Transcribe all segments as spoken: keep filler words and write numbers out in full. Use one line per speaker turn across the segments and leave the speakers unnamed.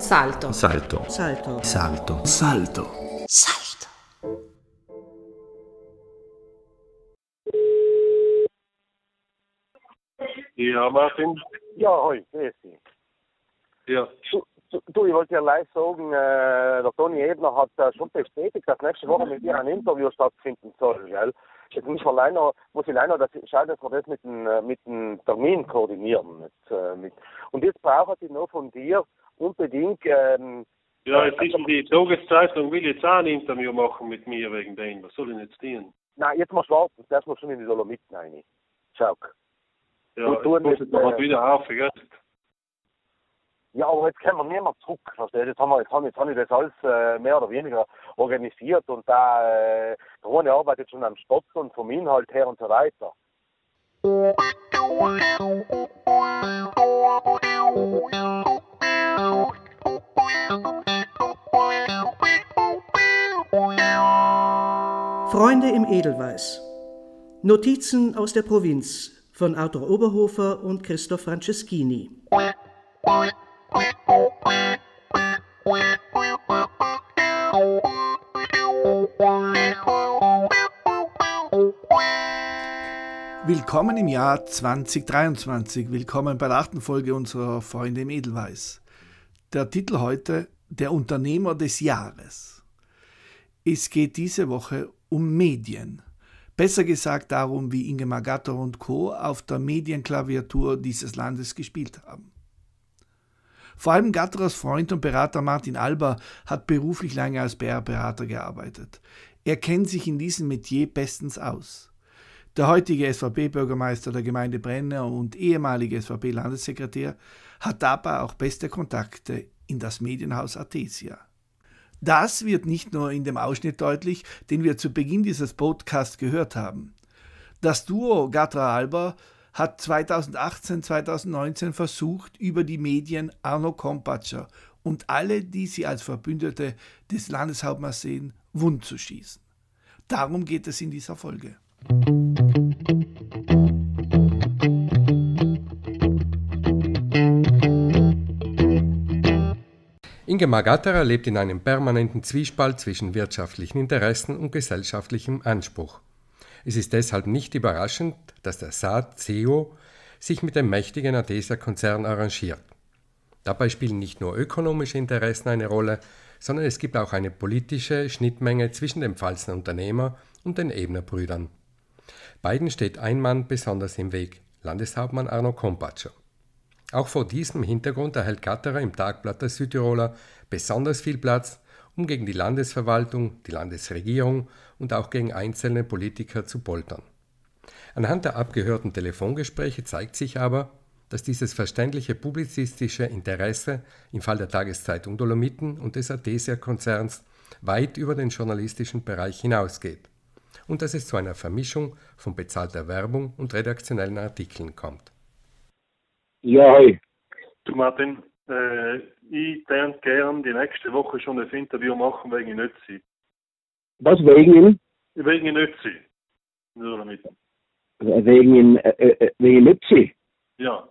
Salto.
Salto.
Salto.
Salto. Salto.
Salto.
Ja, Martin.
Ja, hoi, grüß dich.
Ja.
Du, du, du, ich wollte dir live sagen, äh, der Toni Ebner hat äh, schon bestätigt, dass nächste Woche mit dir ein Interview stattfinden soll, gell? Jetzt muss ich allein noch, muss ich leider das schauen, dass wir das mit dem, äh, mit dem Termin koordinieren. Mit, äh, mit. Und jetzt brauche ich noch von dir unbedingt... Ähm,
Ja, jetzt ist die Tageszeitung will jetzt auch ein Interview machen mit mir wegen dem. Was soll ich jetzt tun?
Nein, jetzt musst du warten, das muss schon in die Dolomiten rein. Schau.
Ja,
Du, du
jetzt kostet
nicht,
noch
äh,
wieder Haufen Geld.
Ja, aber jetzt können wir nicht mehr zurück, verstehst du? Jetzt, haben wir, jetzt, haben, jetzt habe ich das alles äh, mehr oder weniger organisiert und da äh, der Rune arbeitet schon am Stopp und vom Inhalt her und so weiter.
Freunde im Edelweiß. Notizen aus der Provinz von Arthur Oberhofer und Christoph Franceschini.
Willkommen im Jahr zweitausenddreiundzwanzig. Willkommen bei der achten Folge unserer Freunde im Edelweiß. Der Titel heute: Der Unternehmer des Jahres. Es geht diese Woche um Medien. Besser gesagt darum, wie Ingemar Gatterer und Co. auf der Medienklaviatur dieses Landes gespielt haben. Vor allem Gatterers Freund und Berater Martin Alber hat beruflich lange als B R-Berater gearbeitet. Er kennt sich in diesem Metier bestens aus. Der heutige S V P-Bürgermeister der Gemeinde Brenner und ehemalige S V P-Landessekretär hat dabei auch beste Kontakte in das Medienhaus Artesia. Das wird nicht nur in dem Ausschnitt deutlich, den wir zu Beginn dieses Podcasts gehört haben. Das Duo Gatterer-Alber hat zweitausendachtzehn zweitausendneunzehn versucht, über die Medien Arno Kompatscher und alle, die sie als Verbündete des Landeshauptmanns sehen, wund zu schießen. Darum geht es in dieser Folge.
Ingemar Gatterer lebt in einem permanenten Zwiespalt zwischen wirtschaftlichen Interessen und gesellschaftlichem Anspruch. Es ist deshalb nicht überraschend, dass der Saat-C E O sich mit dem mächtigen Artesia-Konzern arrangiert. Dabei spielen nicht nur ökonomische Interessen eine Rolle, sondern es gibt auch eine politische Schnittmenge zwischen dem Pfalzner Unternehmer und den Ebner-Brüdern. Beiden steht ein Mann besonders im Weg: Landeshauptmann Arno Kompatscher. Auch vor diesem Hintergrund erhält Gatterer im Tagblatt der Südtiroler besonders viel Platz, um gegen die Landesverwaltung, die Landesregierung und auch gegen einzelne Politiker zu poltern. Anhand der abgehörten Telefongespräche zeigt sich aber, dass dieses verständliche publizistische Interesse im Fall der Tageszeitung Dolomiten und des Artesia-Konzerns weit über den journalistischen Bereich hinausgeht und dass es zu einer Vermischung von bezahlter Werbung und redaktionellen Artikeln kommt.
Ja, hoi.
Du Martin, äh, ich würde gern die nächste Woche schon das Interview machen wegen Nützi.
Was wegen ihm?
Wegen Nützi. Nur damit.
Wegen, äh, äh, wegen Nützi?
Ja.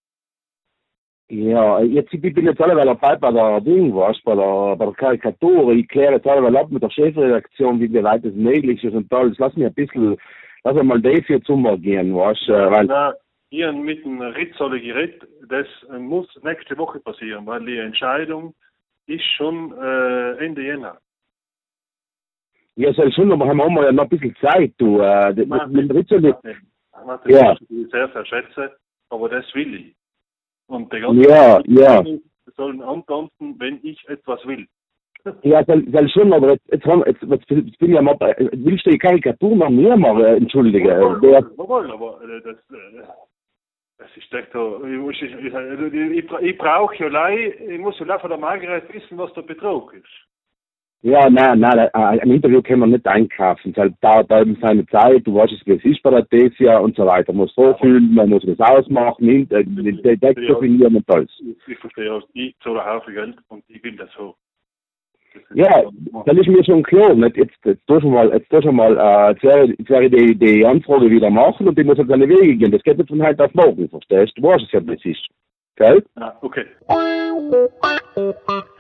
Ja, jetzt, ich bin jetzt alle dabei bei der Ding, was, bei der, bei der Karikatur. Ich kläre jetzt alle ab mit der Chefredaktion, wie weit es möglich ist und alles. Lass mich ein bisschen, lass mich mal das hier zumgehen, was, äh, weil...
Nein. Ich habe mit dem Ritzolle geredet, das muss nächste Woche passieren, weil die Entscheidung ist schon äh, Ende Jänner.
Ja, soll schon, aber haben wir ja noch ein bisschen Zeit, du. Äh, mit,
Martin,
mit dem Ritzolle...
Martin,
Ja.
Ich sehr, sehr schätze, aber das will ich. Und die ganze
Ja, ja.
sollen antworten, wenn ich etwas will.
Ja, soll, soll schon, aber jetzt, jetzt, haben, jetzt, jetzt, jetzt bin ich ja mal... Äh, willst du die Karikatur noch mehr machen? Äh, entschuldige.
Jawohl,
Der,
jawohl, aber äh, das... Äh, Das ist echt so, ich, muss, ich, ich, ich, ich brauche ja lei, ich muss ja von der Margaret wissen, was der Betrug ist.
ja, nein, nein, ein Interview kann man nicht einkaufen. Es dauert eben seine Zeit, du weißt, wie es ist bei der Artesia und so weiter. Man muss so fühlen, man muss das ausmachen, den Text definieren und alles.
Ich, ich verstehe auch, ich zahle einen Haufen Geld und ich will das so.
Ja, das ist mir schon klar. Nicht? Jetzt, jetzt tust du mal, jetzt tust du mal, äh, jetzt werde jetzt werde ich die, die Anfrage wieder machen und die muss jetzt seine Wege gehen. Das geht nicht von heute auf morgen, verstehst du? Du weißt es ja, wie es ist. Gell?
Ah, okay.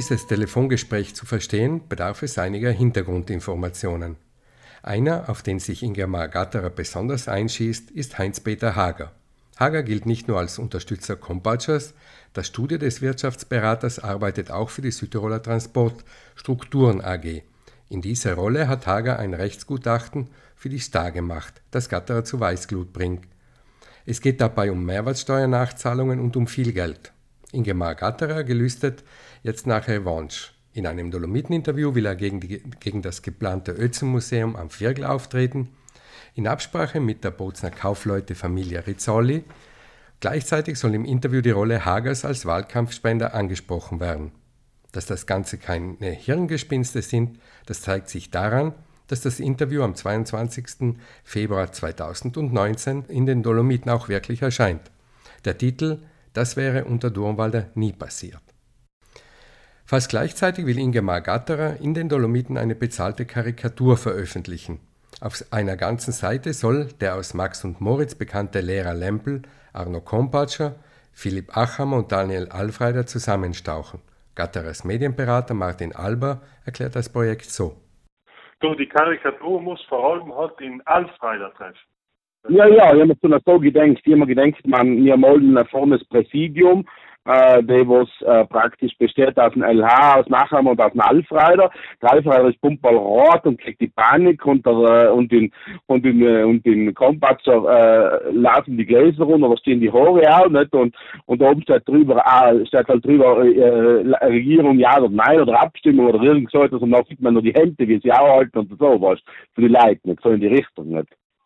dieses Telefongespräch zu verstehen, bedarf es einiger Hintergrundinformationen. Einer, auf den sich Ingemar Gatterer besonders einschießt, ist Heinz-Peter Hager. Hager gilt nicht nur als Unterstützer Kompatschers, das Studio des Wirtschaftsberaters arbeitet auch für die Südtiroler Transport Strukturen A G. In dieser Rolle hat Hager ein Rechtsgutachten für die Sta gemacht, das Gatterer zu Weißglut bringt. Es geht dabei um Mehrwertsteuernachzahlungen und um viel Geld. Ingemar Gatterer gelüstet jetzt nach Revanche. In einem Dolomiten-Interview will er gegen, die, gegen das geplante Ötzenmuseum am Virgl auftreten, in Absprache mit der Bozner Kaufleute-Familie Rizzoli. Gleichzeitig soll im Interview die Rolle Hagers als Wahlkampfspender angesprochen werden. Dass das Ganze keine Hirngespinste sind, das zeigt sich daran, dass das Interview am zweiundzwanzigsten Februar zweitausendneunzehn in den Dolomiten auch wirklich erscheint. Der Titel „Das wäre unter Durnwalder nie passiert“. Fast gleichzeitig will Ingemar Gatterer in den Dolomiten eine bezahlte Karikatur veröffentlichen. Auf einer ganzen Seite soll der aus Max und Moritz bekannte Lehrer Lempel, Arno Kompatscher, Philipp Achammer und Daniel Alfreider zusammenstauchen. Gatterers Medienberater Martin Alber erklärt das Projekt so.
Du, die Karikatur muss vor allem halt in Alfreider treffen.
Ja, ja, ich habe mir so gedacht, ich habe mir gedacht, man, wir malen ein vornes Präsidium, äh, der was äh, praktisch besteht aus dem L H, aus Nachhammer und aus dem Alfreider. Der Alfreider ist pumperl rot und kriegt die Panik und, der, äh, und in und in äh, und in Kompatzer äh, laufen die Gläser runter, da stehen die Haare auch, nicht? Und und oben steht drüber, äh, steht halt drüber äh, Regierung ja oder nein oder Abstimmung oder irgend so etwas und dann sieht man nur die Hände, wie sie auch halten und so was für die Leute, nicht? So in die Richtung, nicht?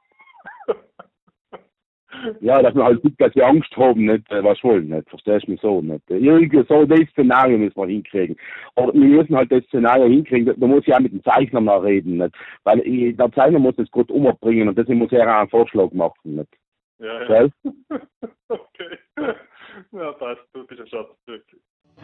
Ja, dass wir halt nicht, dass wir Angst haben, nicht, was wollen, nicht, verstehst du mich so, nicht. Irgendwie so, das Szenario müssen wir hinkriegen. Aber wir müssen halt das Szenario hinkriegen, da muss ich auch mit dem Zeichner mal reden, nicht. Weil ich, der Zeichner muss das gut umbringen und deswegen muss er auch einen Vorschlag machen, nicht.
Ja, ja. Okay. Ja, passt, du bist ein Schatz, wirklich.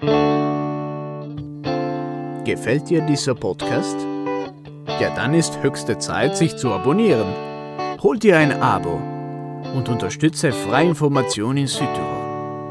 Gefällt dir dieser Podcast? Ja, dann ist höchste Zeit, sich zu abonnieren. Holt dir ein Abo und unterstütze freie Information in Südtirol.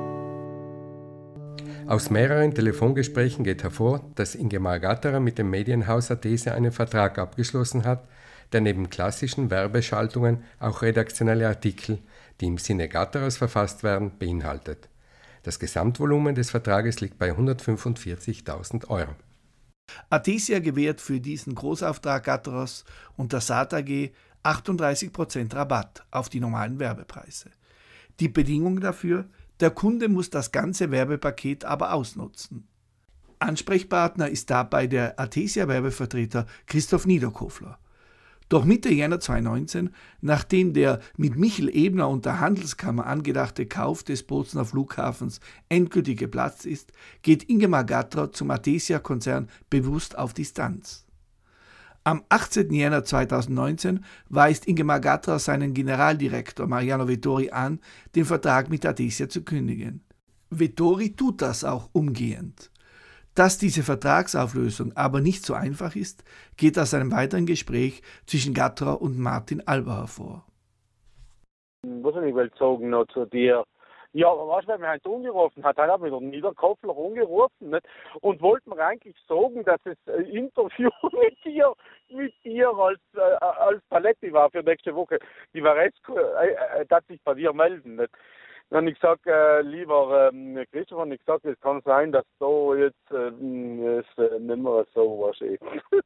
Aus mehreren Telefongesprächen geht hervor, dass Ingemar Gatterer mit dem Medienhaus Athese einen Vertrag abgeschlossen hat, der neben klassischen Werbeschaltungen auch redaktionelle Artikel, die im Sinne Gatterers verfasst werden, beinhaltet. Das Gesamtvolumen des Vertrages liegt bei hundertfünfundvierzigtausend Euro.
Athesia gewährt für diesen Großauftrag Gatterers und der Saat A G achtunddreißig Prozent Rabatt auf die normalen Werbepreise. Die Bedingung dafür: der Kunde muss das ganze Werbepaket aber ausnutzen. Ansprechpartner ist dabei der Athesia-Werbevertreter Christoph Niederkofler. Doch Mitte Jänner zweitausendneunzehn, nachdem der mit Michel Ebner und der Handelskammer angedachte Kauf des Bozner Flughafens endgültig geplatzt ist, geht Ingemar Gatterer zum Athesia-Konzern bewusst auf Distanz. Am achtzehnten Jänner zweitausendneunzehn weist Ingemar Gatterer seinen Generaldirektor Mariano Vettori an, den Vertrag mit Athesia zu kündigen. Vettori tut das auch umgehend. Dass diese Vertragsauflösung aber nicht so einfach ist, geht aus einem weiteren Gespräch zwischen Gatterer und Martin Alber hervor.
Was soll ich will sagen noch zu dir? Ja, weißt du, wer mich heute angerufen hat, hat mich der Niederkofler angerufen, nicht? Und wollte mir eigentlich sagen, dass es ein Interview mit dir, mit dir als, äh, als Paletti war für nächste Woche. Die war jetzt, äh, äh, dass sich bei dir melden, nicht? Dann habe ich gesagt, äh, lieber ähm, Christoph, habe ich gesagt, es kann sein, dass da jetzt äh, es äh, nicht mehr so was ist.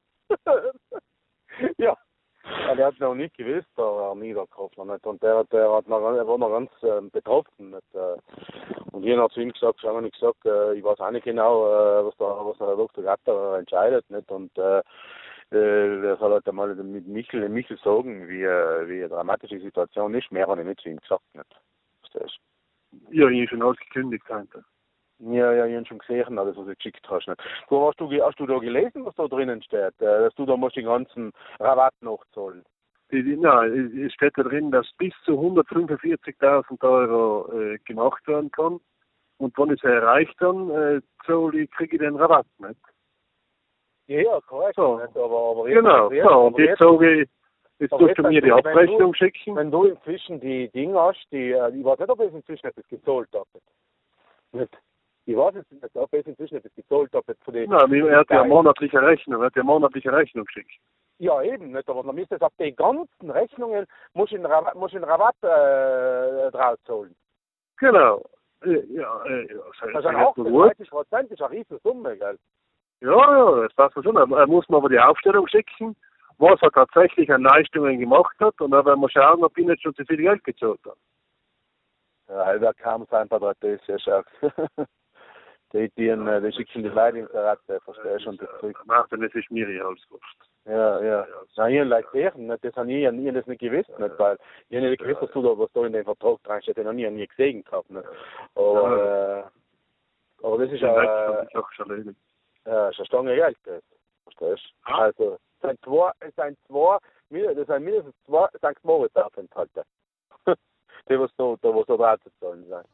Ja. Ja, der hat noch nicht gewusst, der Niederkofler, nicht? Und der, der, hat noch, der war noch ganz äh, betroffen, nicht? Und ich habe zu ihm gesagt, schau mal, ich gesagt, äh, ich weiß auch nicht genau, äh, was, der, was der Doktor Gatterer entscheidet, nicht? Und äh, der soll halt einmal mit Michel, Michel sagen, wie, wie eine dramatische Situation ist. Mehr habe ich nicht zu ihm gesagt, nicht? Verstehst du?
Ja, ich habe schon alles gekündigt, heute.
Ja, ja, ich habe schon gesehen, alles, was du geschickt hast. Nicht? Du, hast, du, hast du da gelesen, was da drinnen steht? Dass du da musst den ganzen Rabatt nachzahlen?
Nein, es steht da drin, dass bis zu hundertfünfundvierzigtausend Euro äh, gemacht werden kann. Und wenn ich es erreicht dann, äh, zahle, kriege ich den Rabatt nicht.
Ja, ja, korrekt.
So.
Nicht? Aber, aber
genau,
jetzt,
so, und
jetzt,
jetzt sage ich, jetzt tust du mir die Abrechnung
du,
schicken.
Wenn du inzwischen die Dinge hast, die, ich weiß nicht, ob ich es inzwischen etwas gezahlt habe. Nicht? Ich weiß jetzt nicht, ob ich inzwischen etwas gezahlt habe von den...
Nein, er hat ja eine monatliche Rechnung, er hat ja eine monatliche Rechnung geschickt.
Ja, eben, nicht, aber dann müsste es auf die ganzen Rechnungen, muss ich einen Rabatt, muss ich einen Rabatt äh, draus zahlen.
Genau. Ja, äh, ja,
das ist ein achtunddreißig Prozent, das ist eine riesen Summe, gell?
Ja, ja, das passt schon. Er muss mir aber die Aufstellung schicken, was er tatsächlich an Leistungen gemacht hat, und dann werden wir schauen, ob ich nicht schon zu viel Geld gezahlt habe.
Ja, da kam es einfach, das ist ja schon. Die, die, die, die schicken die Leute ins Ratte, verstehe schon das Zeug.
Martin, das ist mir als Wurst.
Ja, ja. Na, ich habe gesehen, das habe ich, ich das nicht gewusst, nicht, weil ich habe nicht gewusst, dass du da, was da in dem Vertrag dran steht, den habe ich nie gesehen gehabt. Nicht. Aber, ja. äh, aber das ist ja, äh,
das ist schon
ja, ist eine Stange Geld, verstehst du? Ja. Also, es sind zwei, es sind zwei, das sind mindestens zwei Sankt Moritz-Aufenthalte. Die, was da, da, was da drauf zu zahlen sein.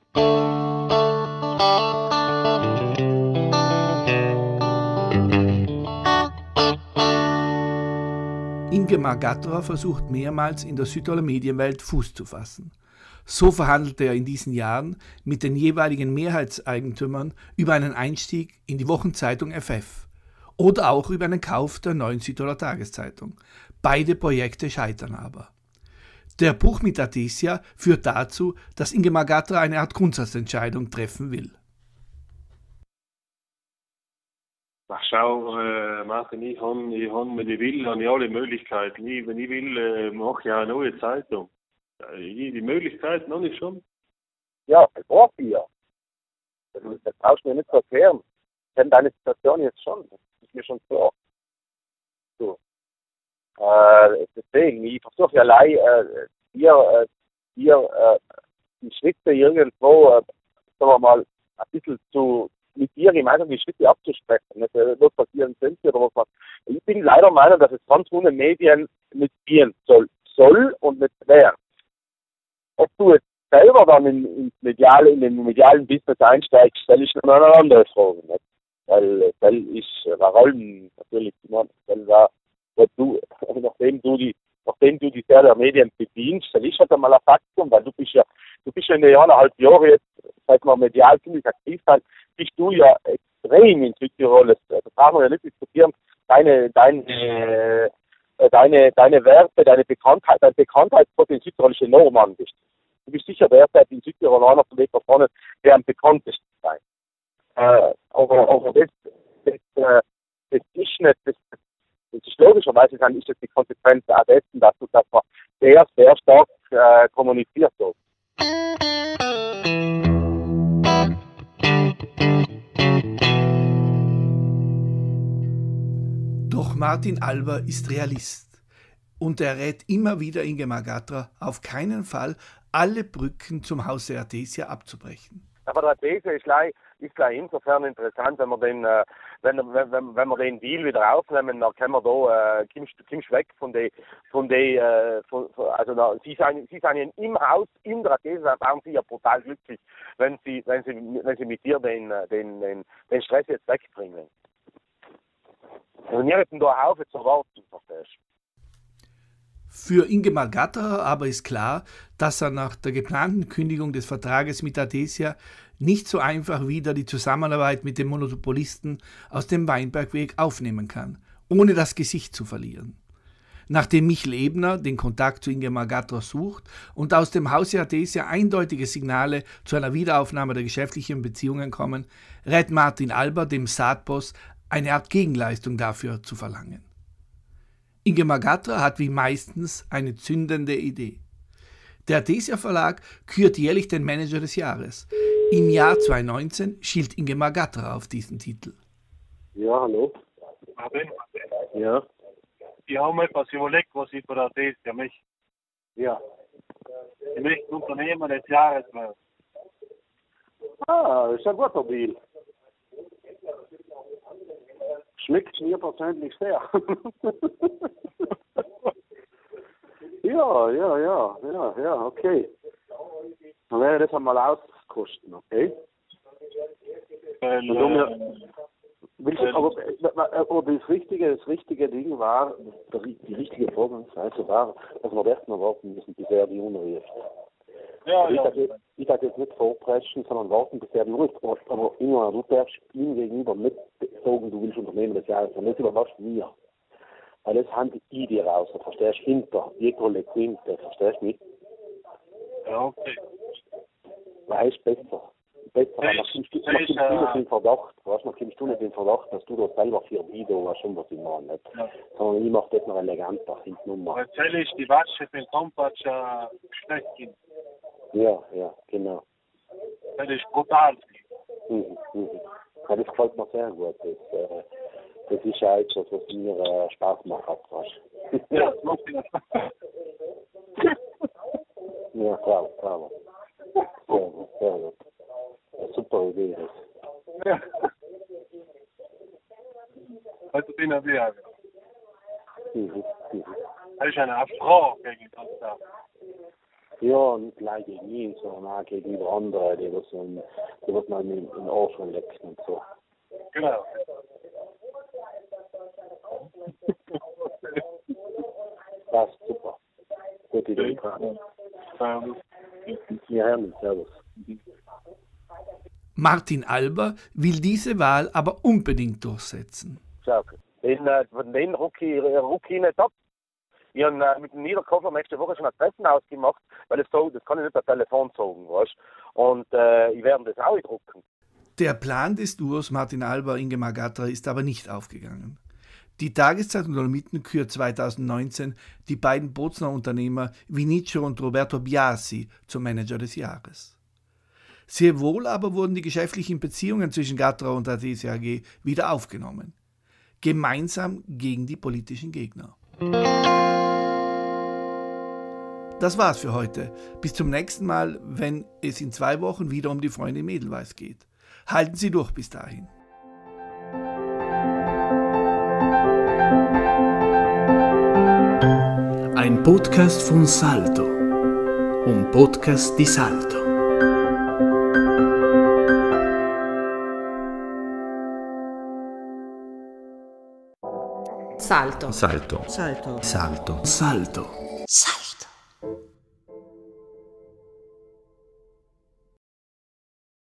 Ingemar Gatterer versucht mehrmals in der Südtiroler Medienwelt Fuß zu fassen. So verhandelte er in diesen Jahren mit den jeweiligen Mehrheitseigentümern über einen Einstieg in die Wochenzeitung F F oder auch über einen Kauf der neuen Südtiroler Tageszeitung. Beide Projekte scheitern aber. Der Bruch mit Adesia führt dazu, dass Ingemar Gatterer eine Art Grundsatzentscheidung treffen will.
Ach schau, äh, Martin, ich habe, ich hab, wenn ich will, habe ich alle Möglichkeiten. Ich, wenn ich will, äh, mache ich auch eine neue Zeitung. Ich, die Möglichkeiten habe ich schon.
Ja, das brauche ich ja. Das, das brauchst du mir nicht zu erklären. Ich kenne deine Situation jetzt schon. Das ist mir schon klar. So. Äh, deswegen, ich versuche ja allein, äh, hier, äh, hier, äh, die Schritte irgendwo, äh, sagen wir mal, ein bisschen zu, mit dir gemeinsam die Schritte abzusprechen. Nicht, was passieren könnte oder was man. Ich bin leider der Meinung, dass es ganz ohne Medien mitgehen soll. Soll und nicht werden. Ob du jetzt selber dann in, in, medial, in den medialen Business einsteigst, stelle ich noch eine andere Frage. Nicht? Weil, weil ich, warum natürlich, weil da, weil du, nachdem du die, nachdem du die Serie der Medien bedienst, das ist halt einmal ein Faktum, weil du bist ja, du bist ja in den eineinhalb Jahren jetzt, seit wir medial ziemlich aktiv sind, bist du ja extrem in Südtirol, das, das brauchen wir ja nicht diskutieren, deine, deine, deine, deine Werte, deine Bekanntheit, dein Bekanntheitspotenzial in Südtirol ist enorm an bist. Du bist sicher derzeit in Südtirol einer von den Personen, der am bekanntesten sein. Äh, aber, aber das, das, das, das ist nicht, das, das ist logischerweise dann ist das die Konsequenz auch dessen, dass du, dass man sehr, sehr stark äh, kommuniziert wird.
Doch Martin Alber ist Realist und er rät immer wieder Ingemar Gatterer, auf keinen Fall alle Brücken zum Hause Adesia abzubrechen.
Aber der Adesia ist gleich, ist gleich insofern interessant, wenn wir den, äh, wenn, wenn, wenn wir den Deal wieder aufnehmen, dann können wir da, äh, kommst, kommst weg von den, von den, äh, von, von, also da, sie sind, sie sind im Haus, in der Adesia, waren sie ja brutal glücklich, wenn sie, wenn sie, wenn sie mit dir den, den, den, den Stress jetzt wegbringen. Also wir hätten da auf zu warten, verstehst du?
Für Ingemar Gatterer aber ist klar, dass er nach der geplanten Kündigung des Vertrages mit Adesia nicht so einfach wieder die Zusammenarbeit mit dem Monopolisten aus dem Weinbergweg aufnehmen kann, ohne das Gesicht zu verlieren. Nachdem Michel Ebner den Kontakt zu Ingemar Gatterer sucht und aus dem Hause Adesia eindeutige Signale zu einer Wiederaufnahme der geschäftlichen Beziehungen kommen, rät Martin Alber dem Saatboss, eine Art Gegenleistung dafür zu verlangen. Ingemar Gatterer hat wie meistens eine zündende Idee. Der Adesia Verlag kürt jährlich den Manager des Jahres. Im Jahr zweitausendneunzehn schielt Ingemar Gatterer auf diesen Titel.
Ja, hallo.
Martin?
Ja.
Ich habe mir etwas überlegt, was ich für der Adesia möchte.
Ja.
Ich möchte Unternehmer des Jahres werden.
Ah, das ist ein guter Deal. Schmeckt mir persönlich sehr. ja, ja, ja, ja, ja, okay. Dann werde ich das einmal auskosten, okay?
Weil,
du mir, willst, äh, aber, aber das richtige, das richtige Ding war, die richtige Vorgangsweise war, dass wir erst mal warten müssen, bis er die unruhig ist.
Ja,
ich
ja.
darf ich darf jetzt nicht vorpreschen, sondern warten, bis er durchgebracht. Aber immer, du darfst ihm gegenüber nicht sagen, du willst Unternehmen des Jahres, sondern das überlasst mir. Weil das handelt ich dir raus, verstehst du, hinter jeder Legende, verstehst du nicht?
Ja, okay.
Weil es besser. Besser, weil man kommst du man kommst du nicht in Verdacht, weißt du, man kommst du nicht in Verdacht, dass du da selber für Video was schon was ich mache, nicht.
Ja.
Sondern ich mache das noch eleganter, hinten Nummer.
Erzähl ich die Watsche für den Kompass äh, schlecht gehen.
Ja, ja, genau.
Das ist brutal.
Mhm, mhm. Ja, das gefällt mir sehr gut. Das, äh, das ist ja etwas, was mir äh, Spaß macht, weißt du.
Ja, das macht mir
Ja, klar, klar. Sehr gut, sehr gut. Eine super Idee. Das.
Ja. Also bin ich wieder.
Mhm, mhm.
Das ist eine Frau gegen uns da.
Ja, nicht gleich gegen ihn, sondern auch gegenüber anderen, die was man, die was man in den Arsch leckt und so.
Genau.
Das ist super. Gute Idee.
Ähm,
Wir hören uns, servus.
Martin Alber will diese Wahl aber unbedingt durchsetzen.
Schau, den, äh, von den Rookie, Rookie nicht ab. Ich habe äh, mit dem Niederkoffer nächste Woche schon ein Treffen ausgemacht, weil das, so, das kann ich nicht per Telefon sagen, weißt du. Und äh, ich werde das auch drucken.
Der Plan des Duos Martin Alber Ingemar Gatterer ist aber nicht aufgegangen. Die Tageszeitung Dolomiten kürt zweitausendneunzehn die beiden Bozner Unternehmer Vinicio und Roberto Biasi zum Manager des Jahres. Sehr wohl aber wurden die geschäftlichen Beziehungen zwischen Gatterer und der D C A G wieder aufgenommen. Gemeinsam gegen die politischen Gegner. Das war's für heute. Bis zum nächsten Mal, wenn es in zwei Wochen wieder um die Freunde im Edelweiß geht. Halten Sie durch bis dahin.
Ein Podcast von Salto. Un podcast di Salto.
Salto.
Salto.
Salto.
Salto.
Salto. Salto.